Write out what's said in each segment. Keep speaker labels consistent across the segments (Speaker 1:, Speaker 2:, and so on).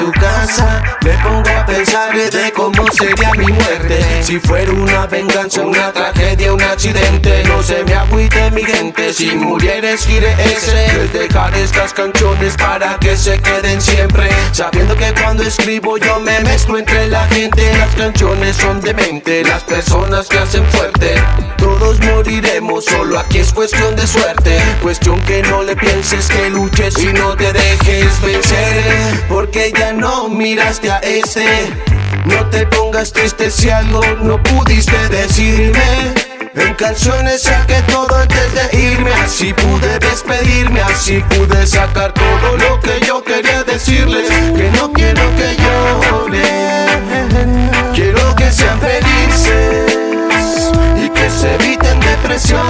Speaker 1: tu casa, me pongo a pensar de cómo sería mi muerte. Si fuera una venganza, una tragedia, un accidente, no se me agüite mi gente. Si murieres quiere ese, dejar estas canciones para que se queden siempre, sabiendo que cuando escribo yo me mezclo entre la gente. Las canciones son de mente, las personas que hacen fuerte. Todos moriremos, solo aquí es cuestión de suerte. Cuestión que no le pienses, que luches y no te dejes vencer, porque ya no miraste a ese. No te pongas triste si algo no pudiste decirme. En canciones saqué todo antes de irme, así pude despedirme, así pude sacar todo lo que yo quería decirles. Que no quiero que lloren, quiero que sean felices y que se eviten depresiones.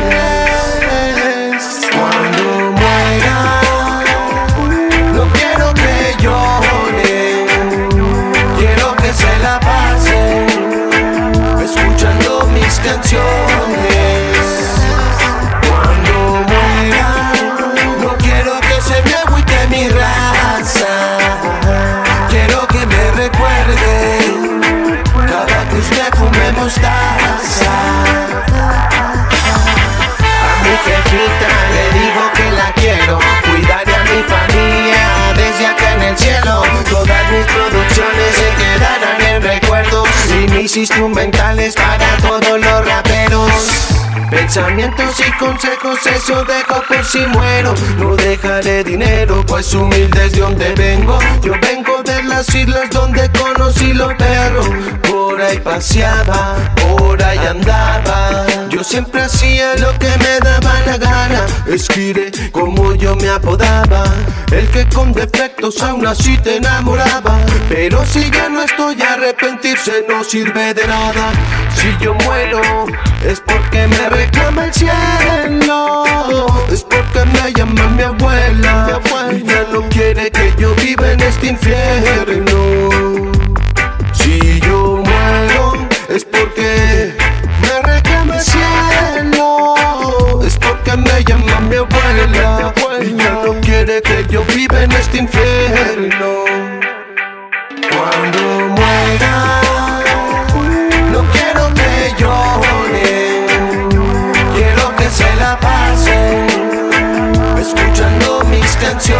Speaker 1: Cuando muera, no quiero que lloren, quiero que se la pasen escuchando mis canciones. Cuando muera, no quiero que se me agüite mi raza, quiero que me recuerde cada que usted fume mostaza. A mi jefita le digo que la quiero, cuidaré a mi familia desde acá en el cielo. Todas mis producciones se quedarán en recuerdos y mis instrumentales para todos los raperos. Pensamientos y consejos, eso dejo por si muero. No dejaré dinero, pues humilde es de donde vengo. Yo vengo de las islas donde conocí los perros. Por ahí paseaba, por ahí andaba. Yo siempre hacía lo que me daba la gana. Esquire, como yo me apodaba, el que con defectos aún así te enamoraba. Pero si ya no estoy, arrepentirse no sirve de nada. Si yo muero, es porque me reclama el cielo, es porque me llama mi abuela y ya no quiere que yo viva en este infierno. Si yo muero, es porque me reclama el cielo, es porque me llama mi abuela y ya no quiere que yo viva en este infierno. Cuando muera, no quiero que lloren, quiero que se la pasen escuchando mis canciones.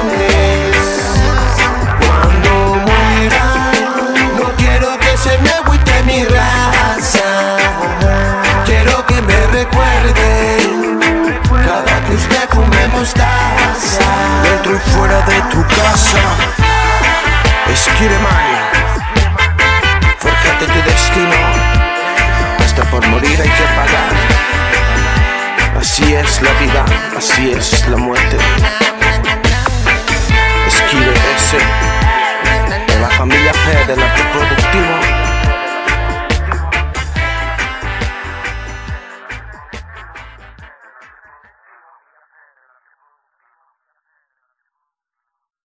Speaker 1: Cuando muera, no quiero que se me agüite mi raza, quiero que me recuerde cada que usted fume mostaza.
Speaker 2: Dentro y fuera de tu casa, Esquire Man, forjate tu destino, hasta por morir hay que pagar. Así es la vida, así es la muerte. Esquire S, de la familia P de la